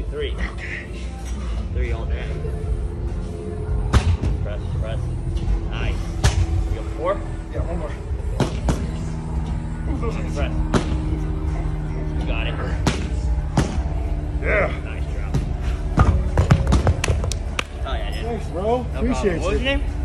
3. Okay. 3 on that. Press, press. Nice. We got 4? Yeah, one more. Move those hands. Press. You got it. Yeah. Nice job. Oh yeah, dude. Thanks, bro. No problem. Appreciate What was you. your name?